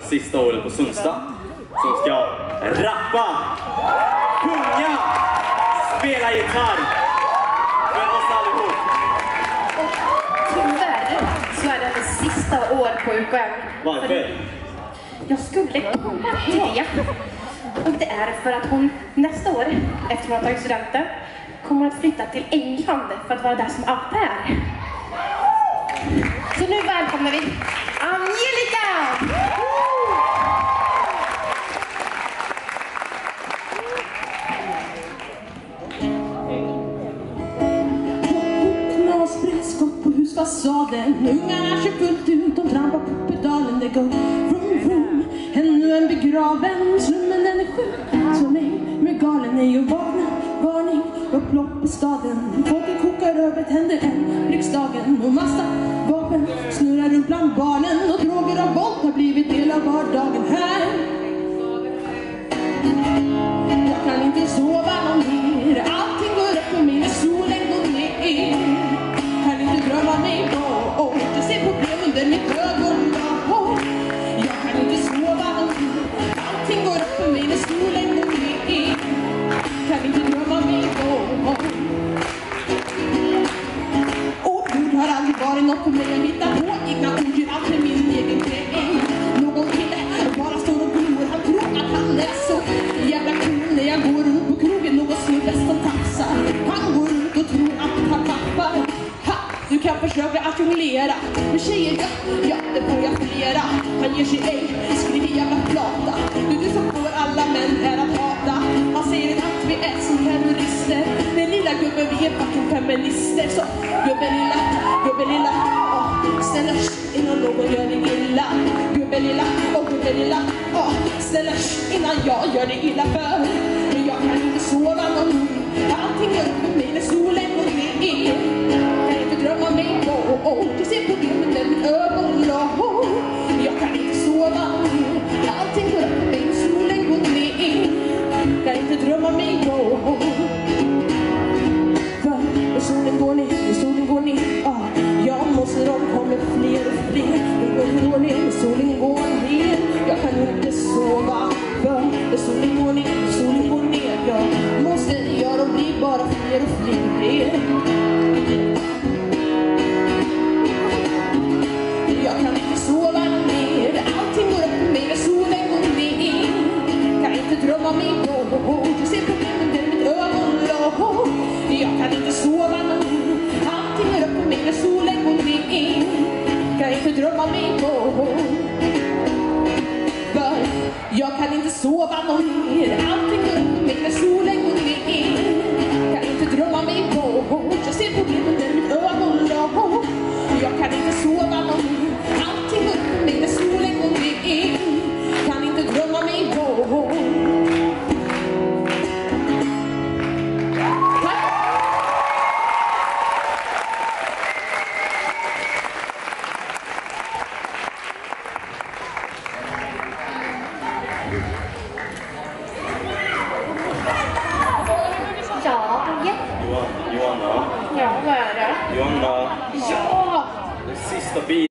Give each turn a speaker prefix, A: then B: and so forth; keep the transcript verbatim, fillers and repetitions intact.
A: sista året på Sundsta. Som ska rappa, sjunga, spela gitarr för oss allihop.
B: Och tyvärr så är det det sista året på U K M.
A: Varför?
B: Jag skulle komma till det. Och det är för att hon nästa år, efter att hon har tagit studenten, kommer att flytta till England för att vara där som au pair. Så nu välkomnar vi Angelica!
C: Knasbrädskott på husfasaden. Ungarna kör fullt ut, de trampar på pedalen. Det går vroom vroom. Ännu en begraven. Slummen den är sjuk. Så mig med galen är och vakna. Varning, upplopp i staden. Folket kokar över, tänder en riksdagen. Och massa vapen snurrar runt bland barnen. Och droger och våld har blivit del av vardagen här. Jag kan inte sova någon mer. Allting går upp för mig när solen går ner. Kan inte drömma mig bort. Jag ser problem under mitt ögon. Jag kan inte sova någon mer. Allting går upp för mig när solen går ner. Kan inte drömma mig bort. Och Gud har aldrig varit något för mig att hitta på. Inga ord gör allt med min egen grej. Någon kille bara står och glor. Han tror att han är så jävla cool. När jag går runt på krogen, någon snubbe som taxar. Han går runt och tror att han tappar. Ha, du kan försöka att jonglera. Men tjejer, ja, ja, det får jag flera. Han ger sig ej, skriver jävla plata. Du, du som får alla män här att hata. Han säger att vi är som terrorister. Den lilla gubben, vi är fucking feminister. Så gubben lilla, gubben lilla, åh, snälla innan någon gör det illa. Gubben lilla, åh gubben lilla, åh, snälla innan jag gör det illa för. Men jag kan inte sova någon. Allting går upp för mig när solen går ner. Kan inte drömma mig på. Du ser problemen med mitt ögon. Jag kan inte sova. Allting går upp för mig när solen går ner. Kan inte drömma mig på. För när solen går ner, när solen går ner, ah, jag måste de kommer fler och fler. Den går ner, när solen går ner. Jag kan inte sova. För när solen går ner, när solen går ner. Jag måste göra och bli bara fler och fler. Jag kan inte sova mer. Allting går upp för mig när solen går ner. Kan inte drömma mig på. Jag ser problemen där mitt ögon. Jag kan inte sova mer. Allting går upp för mig när solen går ner. Kan inte drömma mig på. För jag kan inte sova mer.